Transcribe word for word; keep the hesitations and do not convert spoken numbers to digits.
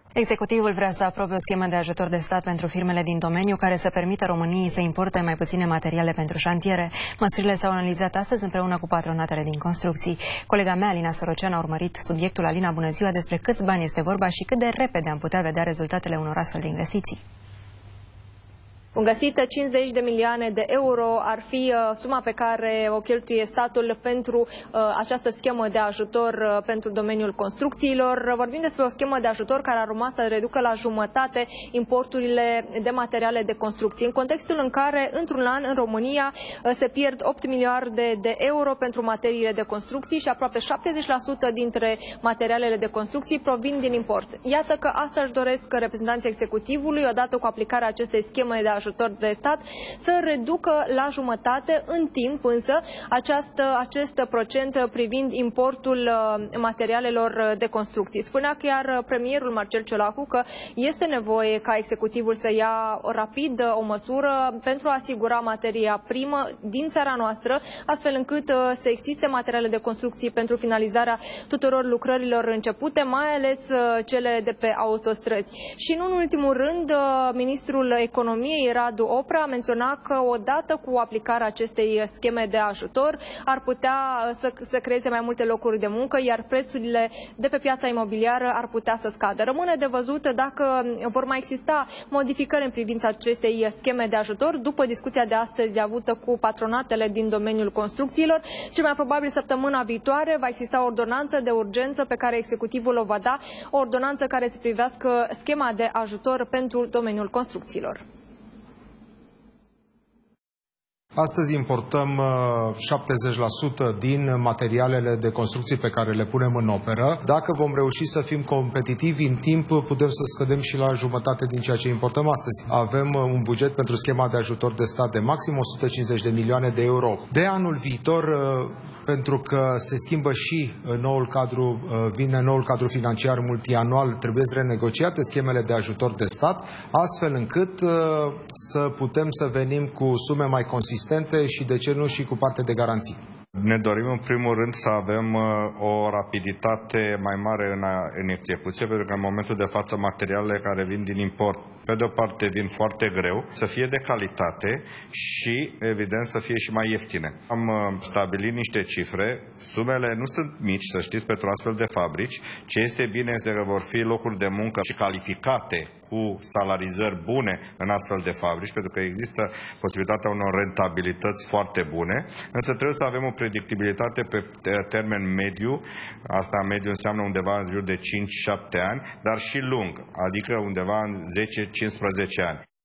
Executivul vrea să aprobe o schemă de ajutor de stat pentru firmele din domeniu care să permită României să importe mai puține materiale pentru șantiere. Măsurile s-au analizat astăzi împreună cu patronatele din construcții. Colega mea, Alina Sorocean, a urmărit subiectul. Alina, bună ziua! Despre câți bani este vorba și cât de repede am putea vedea rezultatele unor astfel de investiții? Bun găsit, cincizeci de milioane de euro ar fi uh, suma pe care o cheltuie statul pentru uh, această schemă de ajutor uh, pentru domeniul construcțiilor. Vorbim despre o schemă de ajutor care ar urma să reducă la jumătate importurile de materiale de construcții, în contextul în care, într-un an, în România uh, se pierd opt miliarde de euro pentru materiile de construcții și aproape șaptezeci la sută dintre materialele de construcții provin din import. Iată că asta își doresc reprezentanții executivului, odată cu aplicarea acestei scheme de ajutor de stat, să reducă la jumătate, în timp însă, această, acest procent privind importul materialelor de construcții. Spunea chiar premierul Marcel Ciolacu că este nevoie ca executivul să ia rapid o măsură pentru a asigura materia primă din țara noastră, astfel încât să existe materiale de construcții pentru finalizarea tuturor lucrărilor începute, mai ales cele de pe autostrăzi. Și nu în ultimul rând, ministrul economiei Radu Oprea a menționat că odată cu aplicarea acestei scheme de ajutor ar putea să, să creeze mai multe locuri de muncă, iar prețurile de pe piața imobiliară ar putea să scadă. Rămâne de văzut dacă vor mai exista modificări în privința acestei scheme de ajutor după discuția de astăzi avută cu patronatele din domeniul construcțiilor. Cel mai probabil săptămâna viitoare va exista o ordonanță de urgență pe care executivul o va da, o ordonanță care să privească schema de ajutor pentru domeniul construcțiilor. Astăzi importăm șaptezeci la sută din materialele de construcții pe care le punem în operă. Dacă vom reuși să fim competitivi în timp, putem să scădem și la jumătate din ceea ce importăm astăzi. Avem un buget pentru schema de ajutor de stat de maxim o sută cincizeci de milioane de euro. De anul viitor, pentru că se schimbă și noul cadru, vine noul cadru financiar multianual, trebuie renegociate schemele de ajutor de stat, astfel încât să putem să venim cu sume mai consistente și, de ce nu, și cu parte de garanții. Ne dorim în primul rând să avem o rapiditate mai mare în, a, în execuție, pentru că în momentul de față materialele care vin din import, pe de o parte vin foarte greu, să fie de calitate și evident să fie și mai ieftine. Am stabilit niște cifre, sumele nu sunt mici, să știți, pentru astfel de fabrici. Ce este bine este că vor fi locuri de muncă și calificate, cu salarizări bune în astfel de fabrici, pentru că există posibilitatea unor rentabilități foarte bune, însă trebuie să avem o predictibilitate pe termen mediu, asta mediu înseamnă undeva în jur de cinci șapte ani, dar și lung, adică undeva în zece cincisprezece ani.